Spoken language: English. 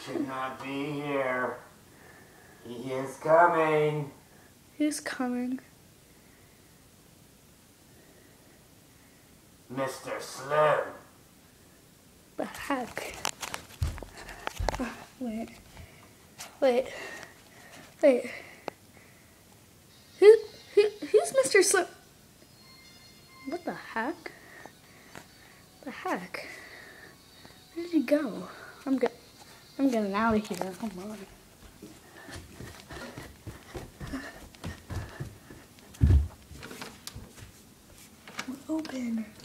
should not be here. He is coming. Who's coming? Mr. Slim. The heck? Wait. Who's Mr. Slim? What the heck? Where did he go? I'm getting out of here. Come on. Open.